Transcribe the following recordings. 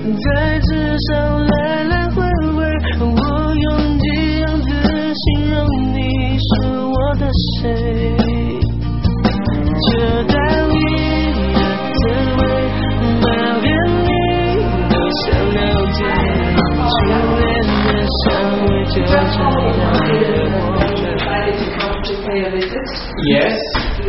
在纸上来来回回，我用几样字形容你是我的谁。这淡意的滋味，马遍你都想了解，初恋的香味就这样给我们。 Yes.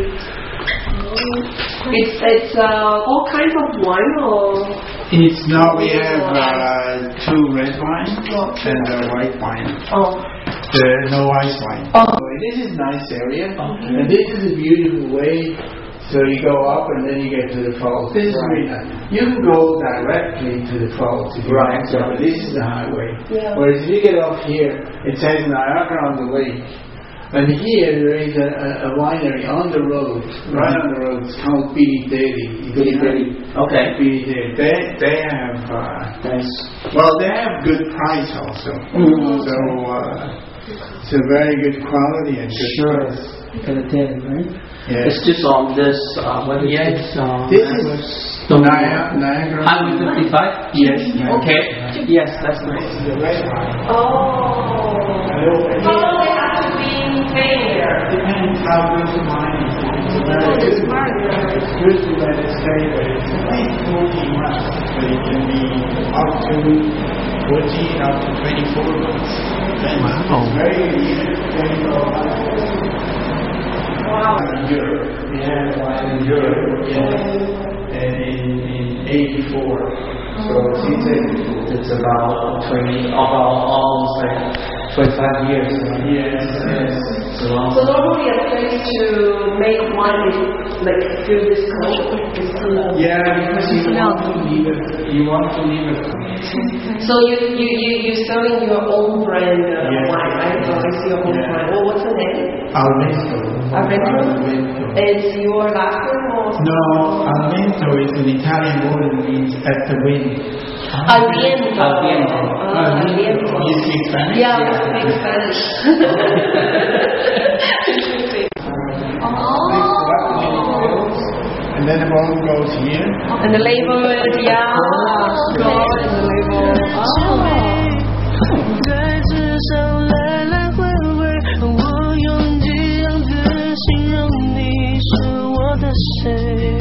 It's all kinds of wine or? It's now we have 2 red wine and a white wine. Oh. No ice wine. Oh. This is nice area, and this is a beautiful way. So you go up and then you get to the falls. This is really nice. You can go directly to the falls if you want to, but this is the highway. Yeah. Whereas if you get off here, it says Niagara on the lake. And here there is a winery on the road, right on the road. It's called Beatty Daily. Okay. Beatty Daily. They have well, they have good price also. So it's a very good quality and good price. Right? Yes. It's just on this. What is it? This is Niagara. Highway 55. Yes. Okay. Yes, that's nice. The red wine. Oh. How long they have to be there? Depends how good the wine is. It's good to let it stay, but it's only 14 months. But it can be up to 14, up to 24 months. Wow. It's very good. 24 months. Wow. In Europe. We had wine in Europe, and in 84. So since 84. It's about almost like 25 years. Yes. So normally a place to make wine is like through this culture. Yeah, because you want to leave it. So you're selling your own brand wine, right? So it's your own brand. Well, what's the name? Alvento. It's your last name or? No, Alvento is an Italian word that means at the wind. Alviento. You speak Spanish? Yeah, I speak Spanish. And then the bottle goes here. And the label is, yeah. God, and the label. 在纸上来来回回，我用几样字形容你是我的谁。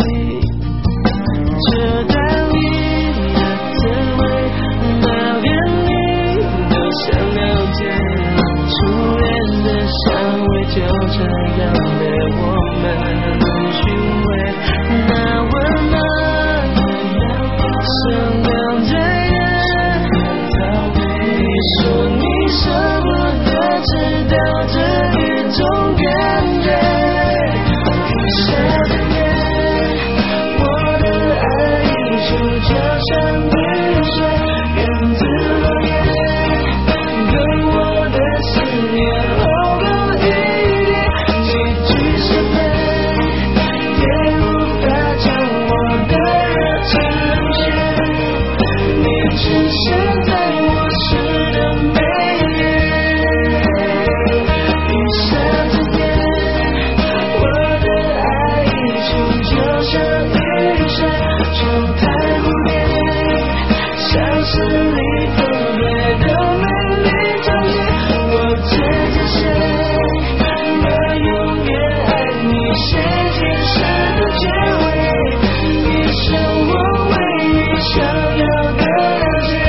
这淡意的滋味，马遍你都想了解，初恋的香味就这样被我们寻味。那温暖像两针烟，你说你舍不得知道这一种感觉，雨下的夜，我的爱一触就像雨水，源自落叶，跟我的思念后高一点，几句是非，也无法将我的热情冷却，你只是在我时的每一夜，雨下之间，我的爱一触就像雨水，窗台蝴蝶，像是你特别的美丽场景，我最着谁，那永远爱你谁前世的结尾，你是我唯一想要的了解。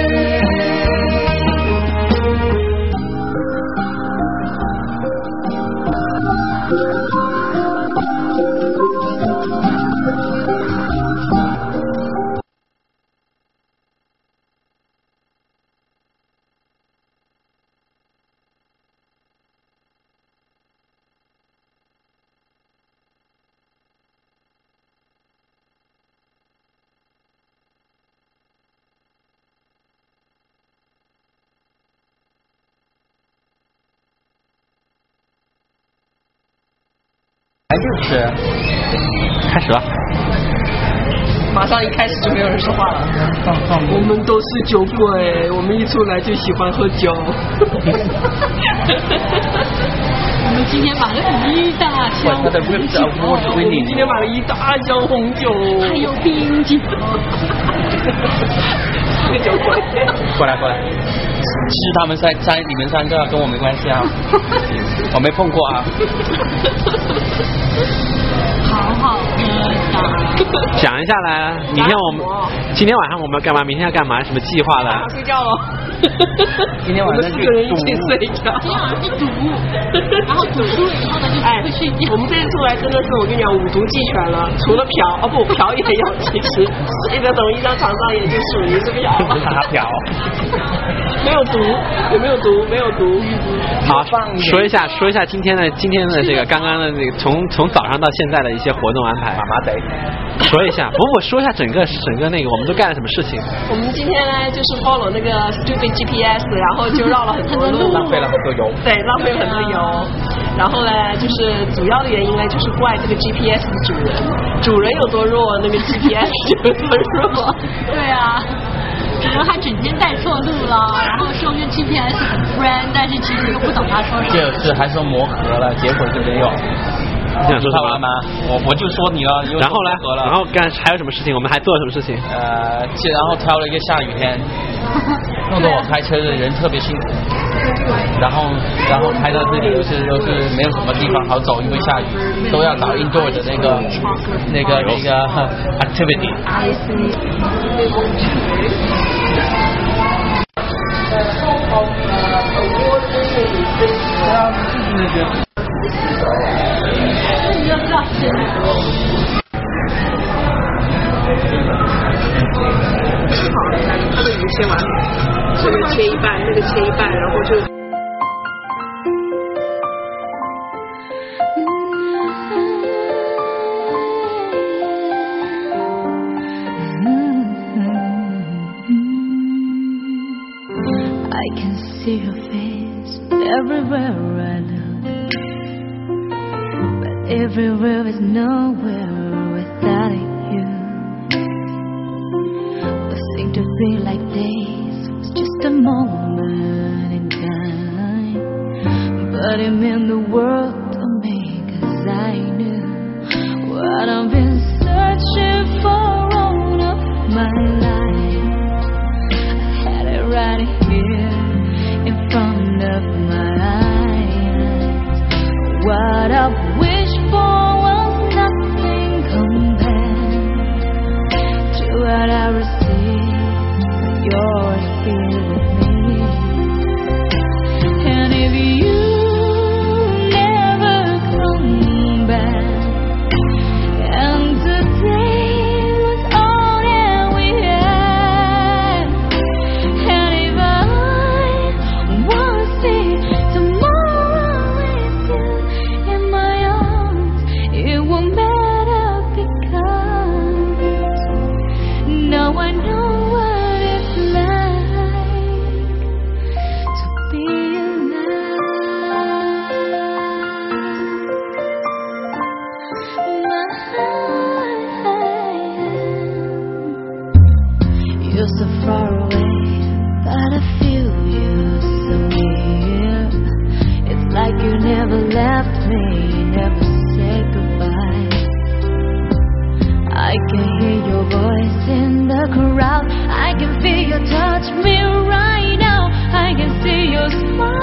还就是开始了。 马上一开始就没有人说话了。 我们都是酒鬼，我们一出来就喜欢喝酒。 我们今天买了一大箱红酒， 我们今天买了一大箱红酒， 还有冰酒。 过来。其实他们在你们3个跟我没关系啊，我没碰过啊。 好好喝的。 讲一下来，明天我们今天晚上我们要干嘛？明天要干嘛？什么计划了？ 睡觉了。 今天晚上 4个人一起睡觉。 今天晚上去赌，然后赌输了以后呢就会睡觉。 我们这次出来真的是，我跟你讲5毒俱全了，除了嫖，嫖也有，其实睡在同一张床上也就属于是嫖。 他嫖。 没有毒，有没有毒？没有毒。 好，说一下今天的这个刚刚的那个从早上到现在的一些活动安排。 妈妈得说一下，不说一下整个那个我们都干了什么事情。 我们今天呢就是 follow 那个 stupid GPS， 然后就绕了很多路， 浪费了很多油。 对，浪费了很多油。然后呢，就是主要的原因呢，就是怪这个 GPS 的主人有多弱，那个 GPS 就有多弱。 对啊。主人还整天带错路了，然后说跟 GPS 很 friend， 但是其实又不懂他说什么。 就是还说磨合了，结果就没有。 你想说什么吗？我就说你了。 然后呢？然后还有什么事情？我们还做了什么事情？ 然后挑了一个下雨天，弄得我开车的人特别辛苦。然后开到这里又是没有什么地方好走，因为下雨，都要找 indoor 的那个 activity。 他的鱼切完，这个切一半，那个切一半，然后就。 I can see your face everywhere I look, but everywhere is nowhere without you. What seemed to be like days was just a moment in time, but it meant the world to me, 'cause I knew what I've been searching for all of my life. I had it right here in front of my eyes. What I wished for was nothing compared to what I received. You're here with me, and if you never come back, and today was all that we had, and if I wanna see tomorrow with you in my arms, it won't matter, because now I know what it's like to be alive. You're so far away, but I feel you so near. It's like you never left me, never said goodbye. I can hear your voice in the crowd, I can feel you touch me right now, I can see your smile.